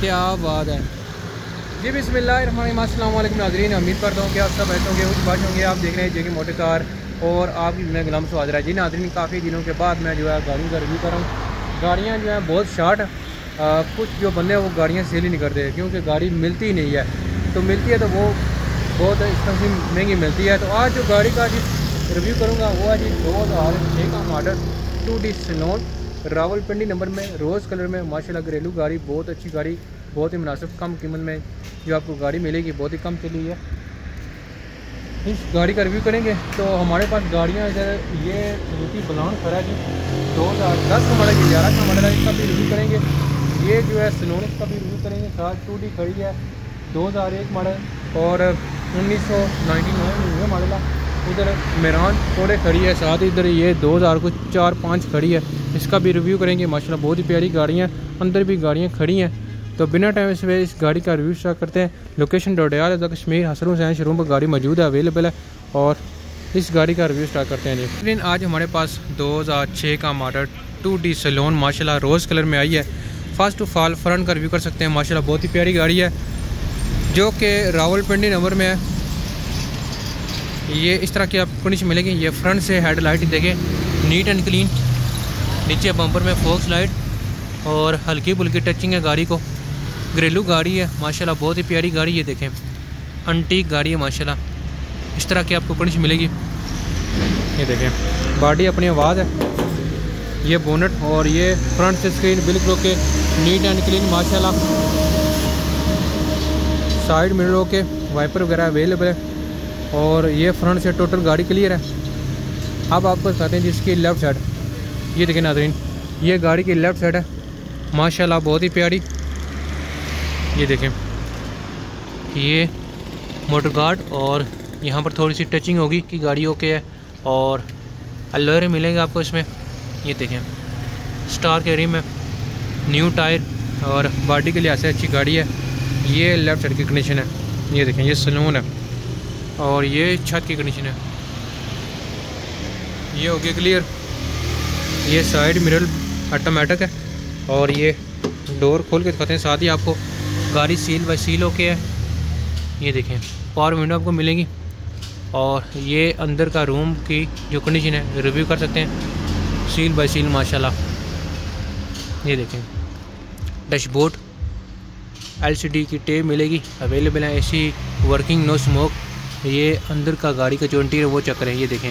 क्या बात है जी। अस्सलाम वालेकुम नाज़रीन, उम्मीद करता हूँ कि आप सब बैठे होंगे, कुछ बात होंगे। आप देख रहे हैं जेके मोटर कार और आपकी मैं गुलाम स्वाद रहा है जी। नाज़रीन, काफ़ी दिनों के बाद मैं जो है गाड़ियों का रिव्यू कर रहा हूँ। गाड़ियाँ जो हैं बहुत शार्ट, कुछ जो बंदे हैं वो गाड़ियाँ सेल ही नहीं करते क्योंकि गाड़ी मिलती ही नहीं है। तो मिलती है तो वो बहुत एक्सपेंसिव महंगी मिलती है। तो आज जो गाड़ी का रिव्यू करूँगा वो है जी 2006 का model 2D synonym, Rawalpindi number में, रोज़ कलर में। माशाल्लाह घरेलू गाड़ी, बहुत अच्छी गाड़ी, बहुत ही मुनासिब कम कीमत में जो आपको गाड़ी मिलेगी, बहुत ही कम चली है। इस गाड़ी का रिव्यू करेंगे तो हमारे पास गाड़ियाँ इधर ये सुजुकी बलान खड़ा है जी, 2010 का मॉडल, 11 का मॉडल है, इसका भी रिव्यू करेंगे। ये जो है सिनोन, इसका भी रिव्यू करेंगे। साथ 2D खड़ी है, 2001 मॉडल और 1999 मॉडल है। इधर मेरान थोड़े खड़ी है, साथ ही इधर ये 2004-5 खड़ी है, इसका भी रिव्यू करेंगे। माशाल्लाह बहुत ही प्यारी गाड़ियाँ, अंदर भी गाड़ियाँ खड़ी हैं। तो बिना टाइम से इस गाड़ी का रिव्यू स्टार्ट करते हैं। लोकेशन डोडियाल कश्मीर, हसरू हुसैन शोरूम पर गाड़ी मौजूद है, अवेलेबल है, और इस गाड़ी का रिव्यू स्टार्ट करते हैं जी। लेकिन आज हमारे पास 2006 का मॉडल 2D सिलोन माशाल्लाह रोज़ कलर में आई है। फर्स्ट टू फॉल फ्रंट का रिव्यू कर सकते हैं। माशाल्लाह बहुत ही प्यारी गाड़ी है जो कि रावलपिंडी नंबर में है। ये इस तरह की आपको कंडीशन मिलेगी। ये फ्रंट से हेडलाइट देखें, नीट एंड क्लीन, नीचे बम्पर में फोक्स लाइट और हल्की फुल्की टचिंग है गाड़ी को। घरेलू गाड़ी है माशाल्लाह, बहुत ही प्यारी गाड़ी। ये देखें अंटीक गाड़ी है माशाल्लाह, इस तरह की आपको कंडीशन मिलेगी। ये देखें बॉडी अपनी आवाज़ है, ये बोनट और ये फ्रंट से स्क्रीन बिल्कुल ओके, नीट एंड क्लीन माशाल्लाह। साइड मिरर ओके, वाइपर वगैरह अवेलेबल है और ये फ्रंट से टोटल गाड़ी क्लियर है। अब आपको बताते हैं जिसकी लेफ़्ट साइड, ये देखें नाज़रीन, ये गाड़ी की लेफ़्ट साइड है माशाल्लाह, बहुत ही प्यारी। ये देखें ये मोटर गार्ड और यहाँ पर थोड़ी सी टचिंग होगी कि गाड़ी ओके है, और अलॉय मिलेगा आपको इसमें। ये देखें स्टार के रिम है, न्यू टायर और बॉडी के लिहाज से अच्छी गाड़ी है। ये लेफ़्ट साइड की कंडीशन है। ये देखें ये सलून है और ये छत की कंडीशन है। ये हो गया क्लियर। ये साइड मिरर ऑटोमेटिक है और ये डोर खोल के दिखाते हैं। साथ ही आपको गाड़ी सील बाय सील होके है। ये देखें पावर विंडो आपको मिलेगी और ये अंदर का रूम की जो कंडीशन है रिव्यू कर सकते हैं, सील बाय सील माशाल्लाह। ये देखें डैशबोर्ड LCD की टेप मिलेगी, अवेलेबल है। AC working, no smoke. ये अंदर का गाड़ी का जो इंटीरियर वो चेक करें। ये देखें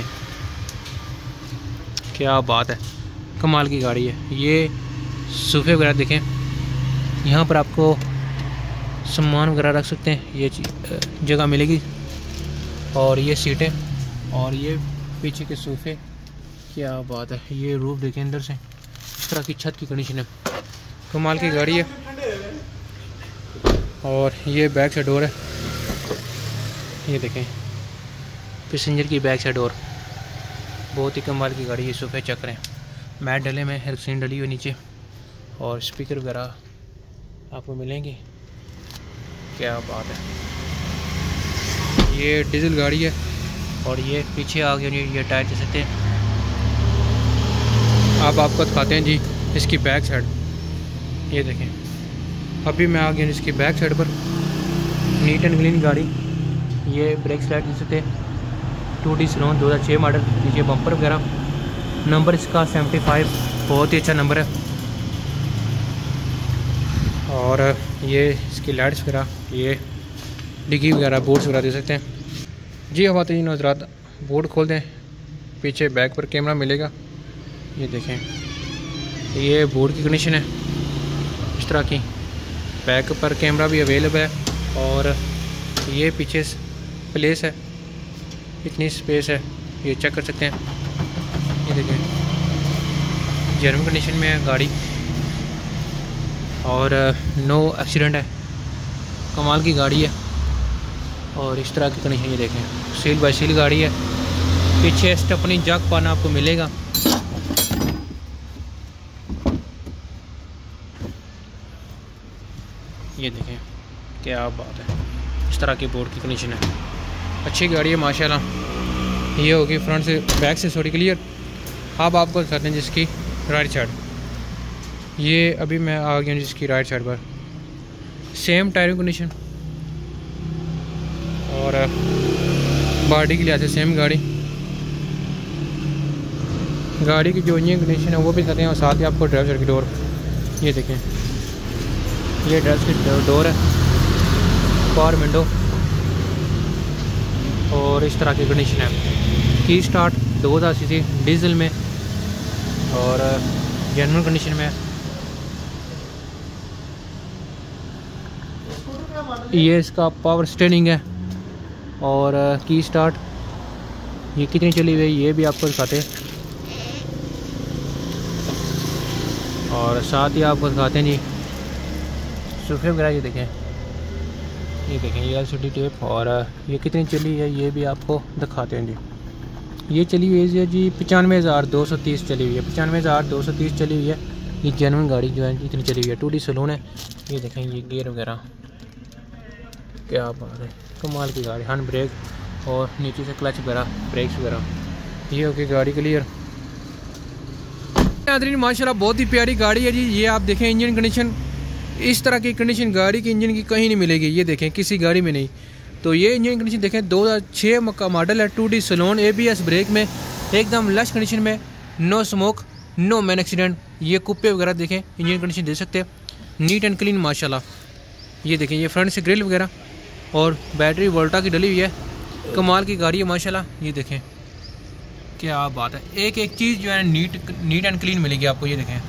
क्या बात है, कमाल की गाड़ी है। ये सोफे वगैरह देखें, यहाँ पर आपको सामान वगैरह रख सकते हैं, ये जगह मिलेगी। और ये सीटें और ये पीछे के सोफे, क्या बात है। ये रूफ देखें अंदर से, इस तरह की छत की कंडीशन है, कमाल की गाड़ी है। और ये बैक से डोर है, ये देखें पैसेंजर की बैक साइड डोर, बहुत ही कमाल की गाड़ी है। सोफे चेक करें, मैट डले में, हेल्पसिन डली हुई नीचे, और स्पीकर वगैरह आपको मिलेंगे। क्या बात है, ये डीजल गाड़ी है और ये पीछे आ गया ये टायर दे सकते हैं। अब आपको दिखाते हैं जी इसकी बैक साइड। ये देखें अभी मैं आ गया इसकी बैक साइड पर, नीट एंड क्लीन गाड़ी। ये ब्रेक स्लाइड दे सकते हैं, 2D सिनोन 2006 मॉडल। नीचे बम्पर वगैरह, नंबर इसका 75, बहुत ही अच्छा नंबर है। और ये इसकी लाइट्स वगैरह, ये डिग्गी वगैरह, बोर्ड्स वगैरह दे सकते हैं जी। अब आते हैं हज़रात, बोर्ड खोल दें, पीछे बैक पर कैमरा मिलेगा। ये देखें ये बोर्ड की कंडीशन है इस तरह की, बैक पर कैमरा भी अवेलेबल है। और ये पीछे प्लेस है, इतनी स्पेस है, ये चेक कर सकते हैं। ये देखें जेन्युइन कंडीशन में है गाड़ी और नो एक्सीडेंट है, कमाल की गाड़ी है। और इस तरह की कंडीशन, ये देखें सील बाय सील गाड़ी है। पीछे स्टेपनी जग पाना आपको मिलेगा। ये देखें क्या बात है, इस तरह की बोर्ड की कंडीशन है, अच्छी गाड़ी है माशाल्लाह। ये होगी फ्रंट से, बैक से थोड़ी क्लियर। अब आपको दिखाते हैं जिसकी राइट साइड। ये अभी मैं आ गया जिसकी राइट साइड पर। सेम टायर कंडीशन और बॉडी के लिए आते सेम गाड़ी की जो इंजन कंडीशन है वो भी करते हैं। और साथ ही आपको ड्राइवर की डोर, ये देखें, ये ड्राइवर की डोर है, पावर विंडो और इस तरह की कंडीशन है। की स्टार्ट 2000 सीसी डीजल में और जेन्युइन कंडीशन में। ये इसका पावर स्टीयरिंग है और की स्टार्ट ये कितनी चली हुई है ये भी आपको दिखाते हैं। और साथ ही आपको दिखाते हैं जी सोफे वगैरह, ये देखें ये LCD टेप और ये कितनी चली है ये भी आपको दिखाते हैं जी। ये चली हुई है जी 95,230 चली हुई है, 95,230 चली हुई है। ये जेन्युइन गाड़ी जो है इतनी चली हुई है। 2D सैलून है, ये देखें, ये गियर वगैरह, क्या बात है, कमाल की गाड़ी। हैंड ब्रेक और नीचे से क्लच वगैरह, ब्रेक्स वगैरह, ये होगी गाड़ी क्लियर। माशाल्लाह बहुत ही प्यारी गाड़ी है जी। ये आप देखें इंजन कंडीशन, इस तरह की कंडीशन गाड़ी की इंजन की कहीं नहीं मिलेगी, ये देखें किसी गाड़ी में नहीं। तो ये इंजन कंडीशन देखें 2006 का मॉडल है, 2D सैलून, ABS ब्रेक में, एकदम लश कंडीशन में, no smoke, no man accident. ये कुप्पे वगैरह देखें, इंजन कंडीशन दे सकते हैं, नीट एंड क्लीन माशाल्लाह। ये देखें ये फ्रंट से ग्रिल वगैरह और बैटरी वोल्टा की डली हुई है, कमाल की गाड़ी है माशाल्लाह। ये देखें क्या बात है, एक एक चीज़ जो है नीट एंड क्लीन मिलेगी आपको। ये देखें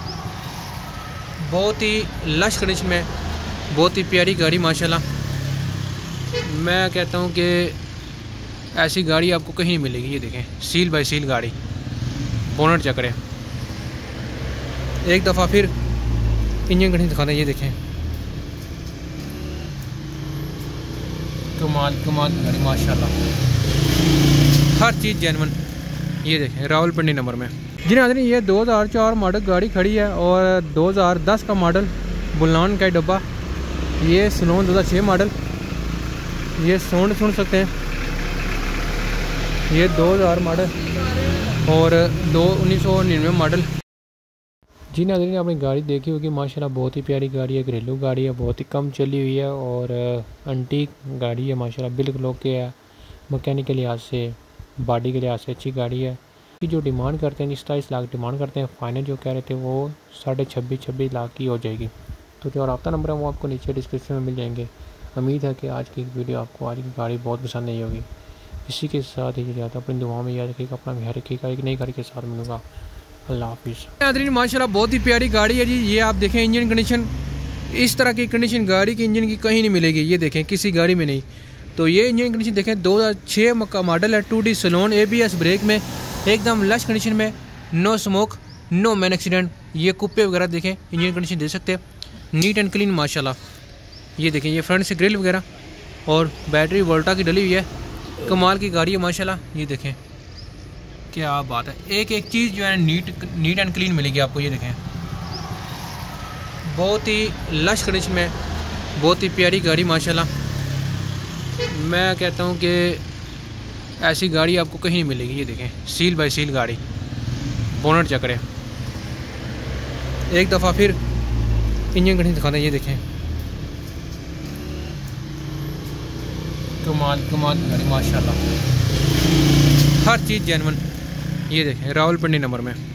बहुत ही लश कंडीशन में, बहुत ही प्यारी गाड़ी माशाल्लाह। मैं कहता हूँ कि ऐसी गाड़ी आपको कहीं नहीं मिलेगी। ये देखें सील बाय सील गाड़ी, बोनट चेक करें एक दफ़ा, फिर इंजन कंडीशन दिखाते हैं। ये देखें कमाल की गाड़ी माशाल्लाह, हर चीज़ जेन्युइन। ये देखें रावलपिंडी नंबर में जी नाज़रीन। ये 2004 मॉडल गाड़ी खड़ी है और 2010 का मॉडल बुलान का डब्बा। ये सैलून 2006 मॉडल, ये साउंड सुन सकते हैं। ये 2000 मॉडल और 1999 मॉडल जी नाज़रीन। आपने गाड़ी देखी होगी माशाल्लाह, बहुत ही प्यारी गाड़ी है, घरेलू गाड़ी है, बहुत ही कम चली हुई है और एंटीक गाड़ी है माशाल्लाह। बिल्कुल ओके है, मैकेनिक के लिहाज से, बॉडी के लिहाज से अच्छी गाड़ी है। कि जो डिमांड करते हैं 27 लाख डिमांड करते हैं, फाइनल जो कह रहे थे वो 26.5 लाख की हो जाएगी। तो जो रब्ता नंबर है वो आपको नीचे डिस्क्रिप्शन में मिल जाएंगे। उम्मीद है कि आज की वीडियो आपको, आज की गाड़ी बहुत पसंद नहीं होगी। इसी के साथ ही जाता अपनी दुआओं में याद रखिएगा, अपना ख्याल रखिएगा। एक नई गाड़ी के साथ मिलूंगा, अल्लाह हाफिज़। नाज़रीन माशाल्लाह बहुत ही प्यारी गाड़ी है जी। ये आप देखें इंजन कंडीशन, इस तरह की कंडीशन गाड़ी की इंजन की कहीं नहीं मिलेगी, ये देखें किसी गाड़ी में नहीं। तो ये इंजन कंडीशन देखें 2006 का मॉडल है, 2D सैलून, ABS ब्रेक में, एकदम लश कंडीशन में, no smoke, no man accident. ये कुप्पे वगैरह देखें, इंजन कंडीशन दे सकते हैं, नीट एंड क्लीन माशाल्लाह। ये देखें ये फ्रंट से ग्रिल वगैरह और बैटरी वोल्टा की डली हुई है, कमाल की गाड़ी है माशाल्लाह। ये देखें क्या बात है, एक एक चीज़ जो है नीट एंड क्लीन मिलेगी आपको। ये देखें बहुत ही लश कंडीशन में, बहुत ही प्यारी गाड़ी माशाल्लाह। मैं कहता हूँ कि ऐसी गाड़ी आपको कहीं नहीं मिलेगी। ये देखें सील बाय सील गाड़ी, बोनट चेक करें एक दफ़ा, फिर इंजन कंडीशन दिखाते हैं। ये देखें कमाल की गाड़ी माशाल्लाह, हर चीज़ जेन्युइन। ये देखें रावलपिंडी नंबर में।